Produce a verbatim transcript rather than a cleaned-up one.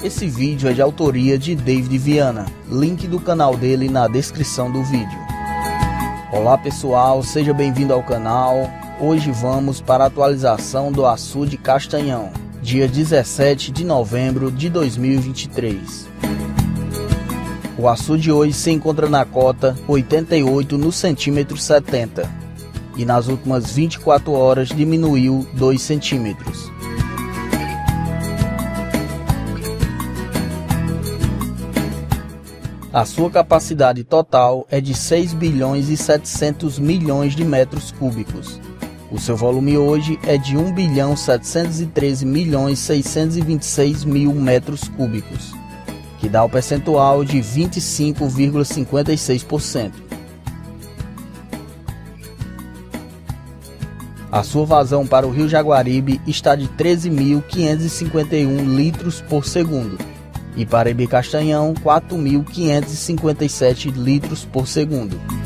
Esse vídeo é de autoria de David Viana, link do canal dele na descrição do vídeo. Olá pessoal, seja bem-vindo ao canal. Hoje vamos para a atualização do açude Castanhão, dia dezessete de novembro de dois mil e vinte e três. O açude hoje se encontra na cota oitenta e oito no centímetro setenta e nas últimas vinte e quatro horas diminuiu dois centímetros. A sua capacidade total é de seis bilhões e setecentos milhões de metros cúbicos. O seu volume hoje é de um bilhão setecentos e treze milhões seiscentos e vinte e seis mil metros cúbicos, que dá o percentual de vinte e cinco vírgula cinquenta e seis por cento. A sua vazão para o Rio Jaguaribe está de treze mil quinhentos e cinquenta e um litros por segundo e para Ibi Castanhão quatro mil quinhentos e cinquenta e sete litros por segundo.